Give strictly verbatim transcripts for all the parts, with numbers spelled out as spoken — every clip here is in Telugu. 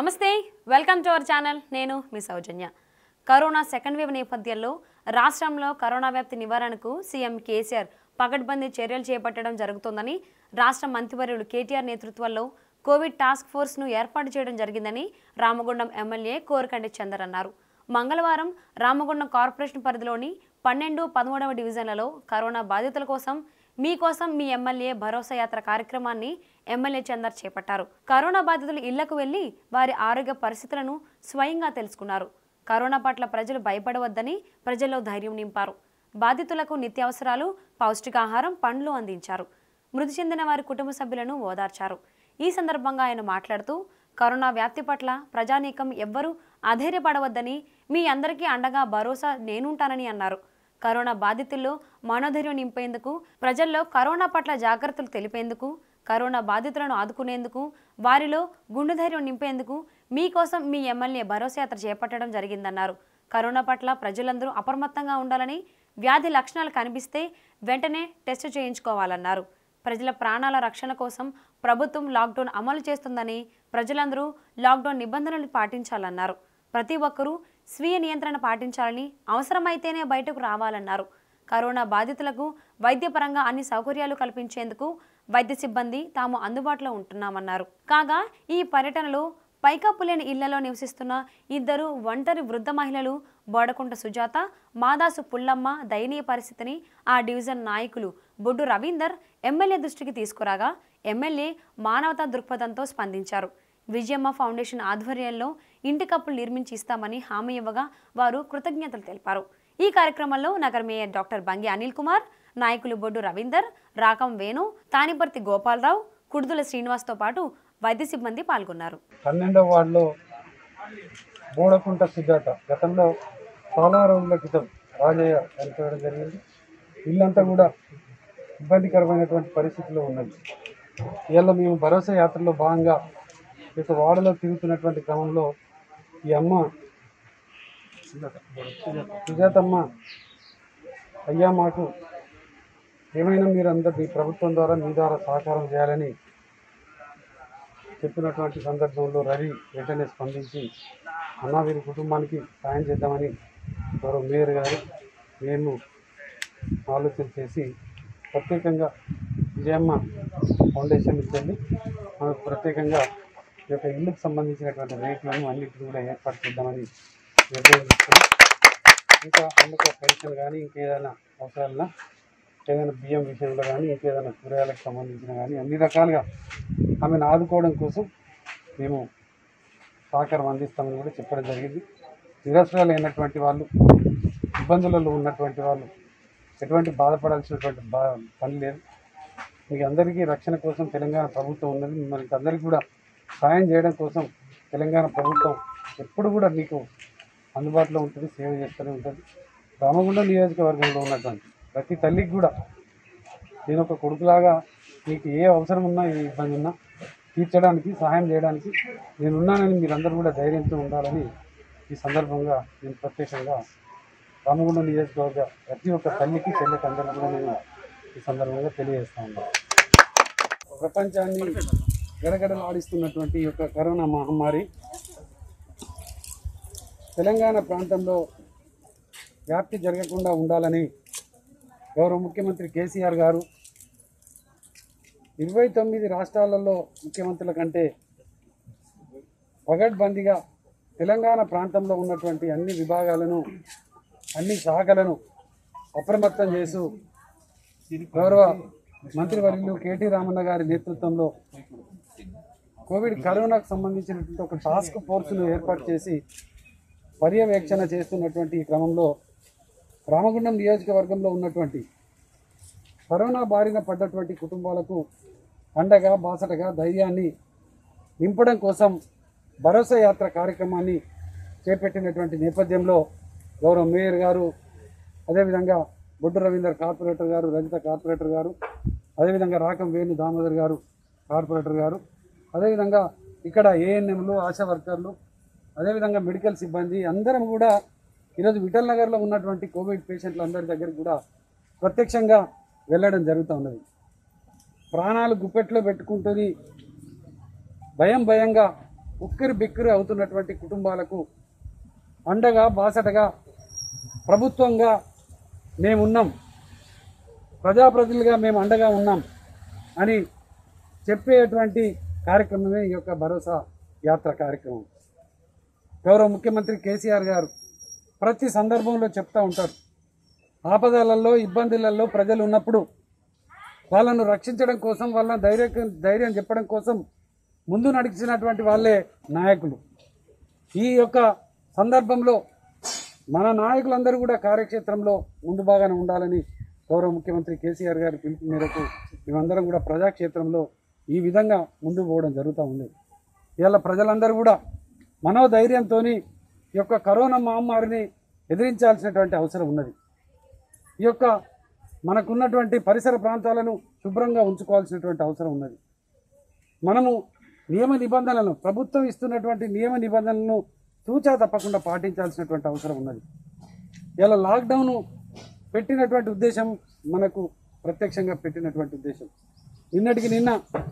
నమస్తే వెల్కమ్ టు అవర్ ఛానల్ నేను మీ సౌజన్య కరోనా సెకండ్ వేవ్ నేపథ్యంలో రాష్ట్రంలో కరోనా వ్యాప్తి నివారణకు సీఎం కేసీఆర్ పగడ్బందీ చర్యలు చేపట్టడం జరుగుతోందని రాష్ట్ర మంత్రివర్యులు కేటీఆర్ నేతృత్వంలో కోవిడ్ టాస్క్ ఫోర్స్ ను ఏర్పాటు చేయడం జరిగిందని రామగుండం ఎమ్మెల్యే కోరకంటి చందర్ అన్నారు. మంగళవారం రామగుండం కార్పొరేషన్ పరిధిలోని పన్నెండు పదమూడవ డివిజన్లలో కరోనా బాధితుల కోసం మీకోసం మీ ఎమ్మెల్యే భరోసా యాత్ర కార్యక్రమాన్ని ఎమ్మెల్యే చందర్ చేపట్టారు. కరోనా బాధితులు ఇళ్లకు వెళ్లి వారి ఆరోగ్య పరిస్థితులను స్వయంగా తెలుసుకున్నారు. కరోనా పట్ల ప్రజలు భయపడవద్దని ప్రజల్లో ధైర్యం నింపారు. బాధితులకు నిత్యావసరాలు, పౌష్టికాహారం, పండ్లు అందించారు. మృతి చెందిన వారి కుటుంబ సభ్యులను ఓదార్చారు. ఈ సందర్భంగా ఆయన మాట్లాడుతూ కరోనా వ్యాప్తి పట్ల ప్రజానీకం ఎవ్వరూ అధైర్యపడవద్దని, మీ అందరికీ అండగా భరోసా నేనుంటానని అన్నారు. కరోనా బాధితుల్లో మనోధైర్యం నింపేందుకు, ప్రజల్లో కరోనా పట్ల జాగ్రత్తలు తెలిపేందుకు, కరోనా బాధితులను ఆదుకునేందుకు, వారిలో గుండె ధైర్యం నింపేందుకు మీకోసం మీ ఎమ్మెల్యే భరోసా యాత్ర చేపట్టడం జరిగిందన్నారు. కరోనా పట్ల ప్రజలందరూ అప్రమత్తంగా ఉండాలని, వ్యాధి లక్షణాలు కనిపిస్తే వెంటనే టెస్ట్ చేయించుకోవాలన్నారు. ప్రజల ప్రాణాల రక్షణ కోసం ప్రభుత్వం లాక్డౌన్ అమలు చేస్తుందని, ప్రజలందరూ లాక్డౌన్ నిబంధనలు పాటించాలన్నారు. ప్రతి ఒక్కరూ స్వీయ నియంత్రణ పాటించాలని, అవసరమైతేనే బయటకు రావాలన్నారు. కరోనా బాధితులకు వైద్యపరంగా అన్ని సౌకర్యాలు కల్పించేందుకు వైద్య సిబ్బంది తాము అందుబాటులో ఉంటున్నామన్నారు. కాగా ఈ పర్యటనలో పైకప్పు లేని ఇళ్లలో నివసిస్తున్న ఇద్దరు ఒంటరి వృద్ధ మహిళలు బోడకుంట సుజాత, మాదాసు పుల్లమ్మ దయనీయ పరిస్థితిని ఆ డివిజన్ నాయకులు బొడ్డు రవీందర్ ఎమ్మెల్యే దృష్టికి తీసుకురాగా ఎమ్మెల్యే మానవతా దృక్పథంతో స్పందించారు. విజయమ్మ ఫౌండేషన్ ఆధ్వర్యంలో ఇంటి కప్పులు నిర్మించి ఇస్తామని హామీ ఇవ్వగా వారు కృతజ్ఞతలు తెలిపారు. ఈ కార్యక్రమంలో నగర మేయర్ డాక్టర్ బంగి అనిల్ కుమార్, నాయకులు బొడ్డు రవీందర్, రాకం వేణు, తానిపర్తి గోపాలరావు, కుడుదుల శ్రీనివాస్తో పాటు వైద్య సిబ్బంది పాల్గొన్నారు. పన్నెండవ వార్డులో బోడకుంట సుజాత గతంలో చాలా రోజుల క్రితం రాజయ్య చనిపోవడం జరిగింది. ఇల్లంతా కూడా ఇబ్బందికరమైనటువంటి పరిస్థితిలో ఉన్నది. ఇవాళ మేము భరోసా యాత్రలో భాగంగా ఇక వార్డులో తిరుగుతున్నటువంటి క్రమంలో ఈ అమ్మ సుజాతమ్మ, అయ్యా మాకు ఏమైనా మీరు అందరు మీ ప్రభుత్వం ద్వారా మీ ద్వారా సహకారం చేయాలని చెప్పినటువంటి సందర్భంలో రవి వెంటనే స్పందించి అన్నా వీరి కుటుంబానికి సాయం చేద్దామని గౌరవ మేయర్ గారు మేము ఆలోచన చేసి ప్రత్యేకంగా విజయమ్మ ఫౌండేషన్ నుంచి మనకు ప్రత్యేకంగా ఈ యొక్క ఇల్లుకు సంబంధించినటువంటి రేట్లను అన్నింటినీ కూడా ఏర్పాటు చేద్దామని నిర్ణయం తీసుకుని ఇంకా అందుకు పెన్షన్ కానీ ఇంకేదైనా అవసరాలన్నా ఏదైనా బియ్యం విషయంలో కానీ ఇంకేదైనా కూరగాయలకు సంబంధించిన కానీ అన్ని రకాలుగా ఆమెను ఆదుకోవడం కోసం మేము సహకారం అందిస్తామని కూడా చెప్పడం జరిగింది. నిరసరాలు అయినటువంటి వాళ్ళు, ఇబ్బందులలో ఉన్నటువంటి వాళ్ళు ఎటువంటి బాధపడాల్సినటువంటి బా పని లేదు. మీకు అందరికీ రక్షణ కోసం తెలంగాణ ప్రభుత్వం ఉన్నది. మిమ్మల్ని అందరికీ కూడా సాయం చేయడం కోసం తెలంగాణ ప్రభుత్వం ఎప్పుడు కూడా మీకు అందుబాటులో ఉంటుంది, సేవ చేస్తూనే ఉంటుంది. రామగుండం నియోజకవర్గంలో ఉన్నటువంటి ప్రతి తల్లికి కూడా నేను ఒక కొడుకులాగా మీకు ఏ అవసరం ఉన్నా, ఏ ఇబ్బంది ఉన్నా తీర్చడానికి, సహాయం చేయడానికి నేనున్నానని మీరందరూ కూడా ధైర్యంతో ఉండాలని ఈ సందర్భంగా నేను ప్రత్యేకంగా రామగుండం నియోజకవర్గ ప్రతి ఒక్క తల్లికి, చెల్లెకి అందరికీ కూడా నేను ఈ సందర్భంగా తెలియజేస్తా ఉన్నాను. ప్రపంచాన్ని గడగడలు ఆడిస్తున్నటువంటి ఈ యొక్క కరోనా మహమ్మారి తెలంగాణ ప్రాంతంలో వ్యాప్తి జరగకుండా ఉండాలని గౌరవ ముఖ్యమంత్రి కేసీఆర్ గారు ఇరవై తొమ్మిది రాష్ట్రాలలో ముఖ్యమంత్రుల కంటే పగడ్బందీగా తెలంగాణ ప్రాంతంలో ఉన్నటువంటి అన్ని విభాగాలను, అన్ని శాఖలను అప్రమత్తం చేస్తూ గౌరవ మంత్రివర్యులు కేటీ రామన్న గారి నేతృత్వంలో కోవిడ్ కరోనాకు సంబంధించినటువంటి ఒక టాస్క్ ఫోర్స్ను ఏర్పాటు చేసి పర్యవేక్షణ చేస్తున్నటువంటి ఈ క్రమంలో రామగుండం నియోజకవర్గంలో ఉన్నటువంటి కరోనా బారిన పడ్డటువంటి కుటుంబాలకు అండగా, బాసటగా ధైర్యాన్ని నింపడం కోసం భరోసా యాత్ర కార్యక్రమాన్ని చేపట్టినటువంటి నేపథ్యంలో గౌరవ మేయర్ గారు, అదేవిధంగా బొడ్డు రవీందర్ కార్పొరేటర్ గారు, రజిత కార్పొరేటర్ గారు, అదేవిధంగా రాకం వేణు దామోదర్ గారు కార్పొరేటర్ గారు, అదేవిధంగా ఇక్కడ ఏఎన్ఎంలు, ఆశా వర్కర్లు, అదేవిధంగా మెడికల్ సిబ్బంది అందరం కూడా ఈరోజు విఠల్ నగర్లో ఉన్నటువంటి కోవిడ్ పేషెంట్లు అందరి దగ్గరికి కూడా ప్రత్యక్షంగా వెళ్ళడం జరుగుతూ ఉన్నది. ప్రాణాలు గుప్పెట్లో పెట్టుకుంటుంది భయం భయంగా ఉక్కిరి బిక్కిరి అవుతున్నటువంటి కుటుంబాలకు అండగా బాసటగా ప్రభుత్వంగా మేమున్నాం, ప్రజాప్రతినిధులుగా మేము అండగా ఉన్నాం అని చెప్పేటువంటి కార్యక్రమమే ఈ యొక్క భరోసా యాత్ర కార్యక్రమం. గౌరవ ముఖ్యమంత్రి కేసీఆర్ గారు ప్రతి సందర్భంలో చెప్తూ ఉంటారు, ఆపదలలో ఇబ్బందులలో ప్రజలు ఉన్నప్పుడు వాళ్ళను రక్షించడం కోసం, వాళ్ళ ధైర్య ధైర్యం చెప్పడం కోసం ముందు నడిచినటువంటి వాళ్ళే నాయకులు. ఈ యొక్క సందర్భంలో మన నాయకులందరూ కూడా కార్యక్షేత్రంలో ముందు బాగానే ఉండాలని గౌరవ ముఖ్యమంత్రి కేసీఆర్ గారి పిలుపు మేరకు మేమందరం కూడా ప్రజాక్షేత్రంలో ఈ విధంగా ముందుకు పోవడం జరుగుతూ ఉంది. ఇవాళ ప్రజలందరూ కూడా మనోధైర్యంతో ఈ యొక్క కరోనా మహమ్మారిని ఎదిరించాల్సినటువంటి అవసరం ఉన్నది. ఈ యొక్క మనకున్నటువంటి పరిసర ప్రాంతాలను శుభ్రంగా ఉంచుకోవాల్సినటువంటి అవసరం ఉన్నది. మనము నియమ నిబంధనలను, ప్రభుత్వం ఇస్తున్నటువంటి నియమ నిబంధనలను తూచా తప్పకుండా పాటించాల్సినటువంటి అవసరం ఉన్నది. ఇలా లాక్డౌన్ పెట్టినటువంటి ఉద్దేశం మనకు ప్రత్యక్షంగా పెట్టినటువంటి ఉద్దేశం. నిన్నటికి నిన్న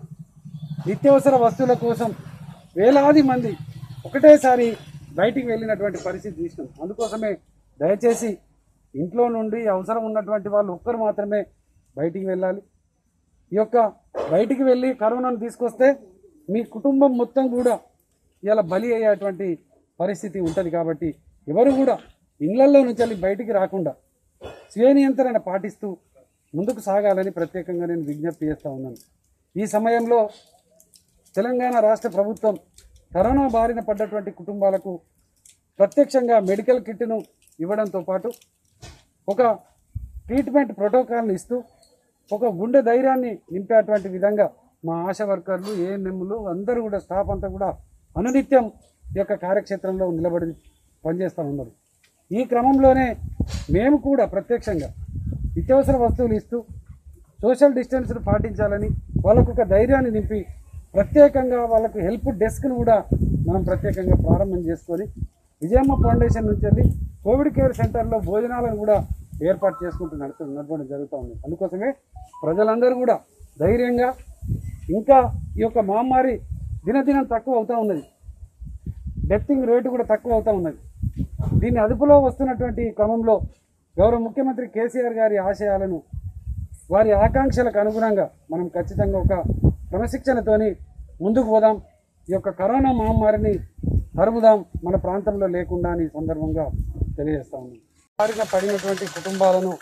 నిత్యావసర వస్తువుల కోసం వేలాది మంది ఒకటేసారి బయటికి వెళ్ళినటువంటి పరిస్థితి చూసినాం. అందుకోసమే దయచేసి ఇంట్లో నుండి అవసరం ఉన్నటువంటి వాళ్ళు ఒక్కరు మాత్రమే బయటికి వెళ్ళాలి. ఈ యొక్క బయటికి వెళ్ళి కరోనాను తీసుకొస్తే మీ కుటుంబం మొత్తం కూడా ఇలా బలి అయ్యేటువంటి పరిస్థితి ఉంటుంది. కాబట్టి ఎవరు కూడా ఇళ్లలో నుంచి బయటికి రాకుండా స్వీయ నియంత్రణ పాటిస్తూ ముందుకు సాగాలని ప్రత్యేకంగా నేను విజ్ఞప్తి చేస్తూ ఉన్నాను. ఈ సమయంలో తెలంగాణ రాష్ట్ర ప్రభుత్వం కరోనా బారిన పడ్డటువంటి కుటుంబాలకు ప్రత్యక్షంగా మెడికల్ కిట్ను ఇవ్వడంతో పాటు ఒక ట్రీట్మెంట్ ప్రోటోకాల్ని ఇస్తూ ఒక గుండె ధైర్యాన్ని నింపేటువంటి విధంగా మా ఆశా వర్కర్లు, ఏఎన్ఎంలు అందరూ కూడా స్టాఫ్ అంతా కూడా అనునిత్యం ఈ యొక్క కార్యక్షేత్రంలో నిలబడి పనిచేస్తూ ఉన్నారు. ఈ క్రమంలోనే మేము కూడా ప్రత్యక్షంగా నిత్యావసర వస్తువులు ఇస్తూ సోషల్ డిస్టెన్స్ను పాటించాలని వాళ్ళకు ఒక ధైర్యాన్ని నింపి ప్రత్యేకంగా వాళ్ళకు హెల్ప్ డెస్క్ను కూడా మనం ప్రత్యేకంగా ప్రారంభం చేసుకొని విజయమ్మ ఫౌండేషన్ నుంచి వెళ్ళి కోవిడ్ కేర్ సెంటర్లో భోజనాలను కూడా ఏర్పాటు చేసుకుంటూ నడుతూ నడపడం జరుగుతూ ఉంది. అందుకోసమే ప్రజలందరూ కూడా ధైర్యంగా, ఇంకా ఈ యొక్క మహమ్మారి దినదినం తక్కువ అవుతూ ఉన్నది, డెత్తింగ్ రేటు కూడా తక్కువ అవుతూ ఉన్నది. దీన్ని అదుపులో వస్తున్నటువంటి క్రమంలో గౌరవ ముఖ్యమంత్రి కేసీఆర్ గారి ఆశయాలను, వారి ఆకాంక్షలకు అనుగుణంగా మనం ఖచ్చితంగా ఒక క్రమశిక్షణతోని ముందుకు పోదాం. ఈ యొక్క కరోనా మహమ్మారిని తరుముదాం, మన ప్రాంతంలో లేకుండా అని సందర్భంగా తెలియజేస్తా ఉన్నాం. బారిన పడినటువంటి కుటుంబాలను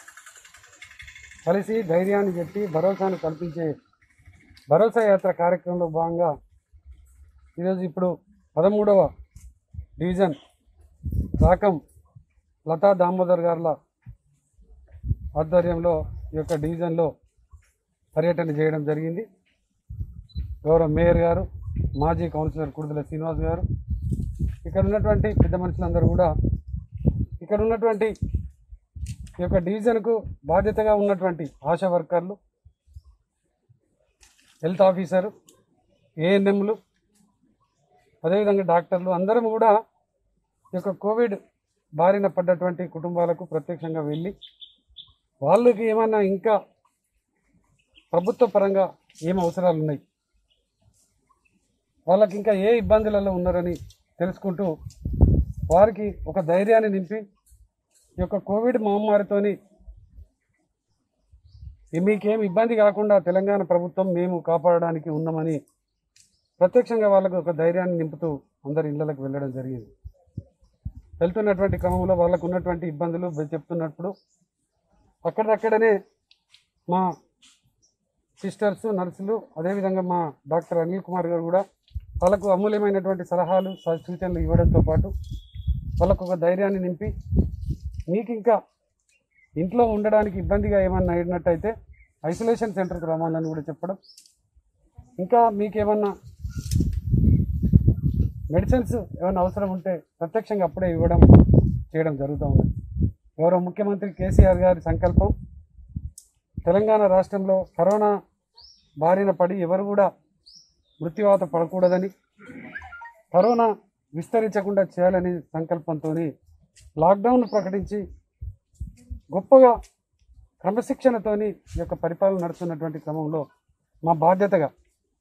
కలిసి ధైర్యాన్ని చెప్పి భరోసాను కల్పించే భరోసా యాత్ర కార్యక్రమంలో భాగంగా ఈరోజు ఇప్పుడు పదమూడవ డివిజన్ రాకం లతా దామోదర్ గారుల ఆధ్వర్యంలో ఈ యొక్క డివిజన్లో పర్యటన చేయడం జరిగింది. గౌరవ మేయర్ గారు, మాజీ కౌన్సిలర్ కుడుదల శ్రీనివాస్ గారు, ఇక్కడ ఉన్నటువంటి పెద్ద మనుషులందరూ కూడా, ఇక్కడ ఉన్నటువంటి ఈ యొక్క డివిజన్కు బాధ్యతగా ఉన్నటువంటి ఆశా వర్కర్లు, హెల్త్ ఆఫీసరు, ఏఎన్ఎంలు, అదేవిధంగా డాక్టర్లు అందరం కూడా ఈ యొక్క కోవిడ్ బారిన పడ్డటువంటి కుటుంబాలకు ప్రత్యక్షంగా వెళ్ళి వాళ్ళకి ఏమన్నా ఇంకా ప్రభుత్వ పరంగా ఏం అవసరాలు ఉన్నాయి, వాళ్ళకి ఇంకా ఏ ఇబ్బందులలో ఉన్నారని తెలుసుకుంటూ వారికి ఒక ధైర్యాన్ని నింపి ఈ యొక్క కోవిడ్ మహమ్మారితోని మీకేం ఇబ్బంది కాకుండా తెలంగాణ ప్రభుత్వం మేము కాపాడడానికి ఉన్నామని ప్రత్యక్షంగా వాళ్ళకు ఒక ధైర్యాన్ని నింపుతూ అందరి ఇళ్లకు వెళ్ళడం జరిగింది. వెళ్తున్నటువంటి క్రమంలో వాళ్ళకు ఉన్నటువంటి ఇబ్బందులు చెప్తున్నప్పుడు అక్కడక్కడనే మా సిస్టర్స్, నర్సులు, అదేవిధంగా మా డాక్టర్ అనిల్ కుమార్ గారు కూడా వాళ్ళకు అమూల్యమైనటువంటి సలహాలు, సూచనలు ఇవ్వడంతో పాటు వాళ్ళకు ఒక ధైర్యాన్ని నింపి మీకు ఇంకా ఇంట్లో ఉండడానికి ఇబ్బందిగా ఏమన్నా అయినట్టయితే ఐసోలేషన్ సెంటర్కి రమ్మాలని కూడా చెప్పడం, ఇంకా మీకేమన్నా మెడిసిన్స్ ఏమైనా అవసరం ఉంటే ప్రత్యక్షంగా అప్పుడే ఇవ్వడం చేయడం జరుగుతూ ఉంది. గౌరవ ముఖ్యమంత్రి కేసీఆర్ గారి సంకల్పం తెలంగాణ రాష్ట్రంలో కరోనా బారిన పడి ఎవరు కూడా మృత్యువాత పడకూడదని, కరోనా విస్తరించకుండా చేయాలని సంకల్పంతో లాక్డౌన్ ప్రకటించి గొప్పగా క్రమశిక్షణతోని ఈ యొక్క పరిపాలన నడుస్తున్నటువంటి క్రమంలో మా బాధ్యతగా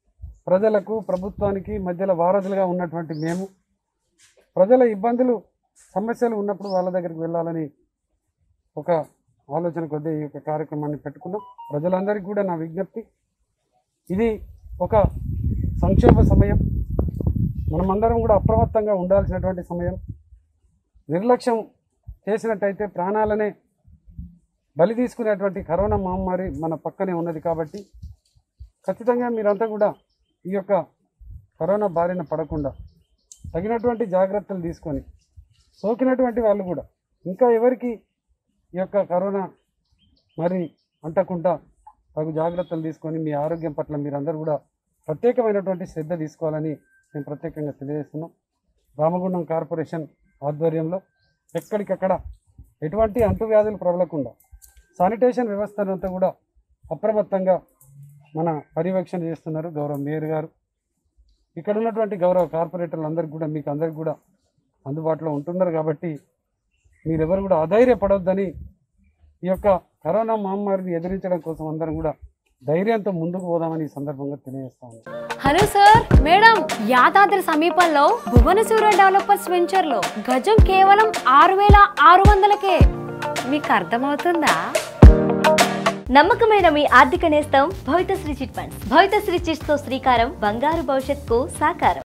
ప్రజలకు ప్రభుత్వానికి మధ్యలో వారధులుగా ఉన్నటువంటి మేము ప్రజల ఇబ్బందులు సమస్యలు ఉన్నప్పుడు వాళ్ళ దగ్గరికి వెళ్ళాలని ఒక ఆలోచన కొద్దీ ఈ యొక్క కార్యక్రమాన్ని పెట్టుకున్నాం. ప్రజలందరికీ కూడా నా విజ్ఞప్తి, ఇది ఒక సంక్షోభ సమయం, మనమందరం కూడా అప్రమత్తంగా ఉండాల్సినటువంటి సమయం. నిర్లక్ష్యం చేసినట్టయితే ప్రాణాలనే బలి తీసుకునేటువంటి కరోనా మహమ్మారి మన పక్కనే ఉన్నది. కాబట్టి ఖచ్చితంగా మీరంతా కూడా ఈ యొక్క కరోనా బారిన పడకుండా తగినటువంటి జాగ్రత్తలు తీసుకొని, సోకినటువంటి వాళ్ళు కూడా ఇంకా ఎవరికి ఈ యొక్క కరోనా మరి అంటకుండా తగు జాగ్రత్తలు తీసుకొని మీ ఆరోగ్యం పట్ల మీరందరూ కూడా ప్రత్యేకమైనటువంటి శ్రద్ధ తీసుకోవాలని మేము ప్రత్యేకంగా తెలియజేస్తున్నాం. రామగుండం కార్పొరేషన్ ఆధ్వర్యంలో ఎక్కడికక్కడ ఎటువంటి అంటువ్యాధులు ప్రబలకుండా శానిటేషన్ వ్యవస్థనంతా కూడా అప్రమత్తంగా మన పర్యవేక్షణ చేస్తున్నారు గౌరవ మేయర్ గారు. ఇక్కడ ఉన్నటువంటి గౌరవ కార్పొరేటర్లు అందరికీ కూడా మీకు అందరికీ కూడా అందుబాటులో ఉంటున్నారు. కాబట్టి మీరెవరు కూడా అధైర్యపడొద్దని, ఈ యొక్క కరోనా మహమ్మారిని ఎదిరించడం కోసం అందరం కూడా ధైర్యంతో ముందుకు పోదామని ఈ సందర్భంగా తెలియజేస్తాము. హలో సార్, మేడం, యాదాద్రి సమీపంలో భువనసూర డెవలపర్స్ వెంచర్ లో గజం కేవలం ఆరు వేల ఆరు వందలకే. మీకు అర్థమవుతుందా? నమ్మకమైన మీ ఆర్థిక నేస్తం Bhavithasri chit funds. Bhavithasri chits తో శ్రీకారం, బంగారు భవిష్యత్తుకు సాకారం.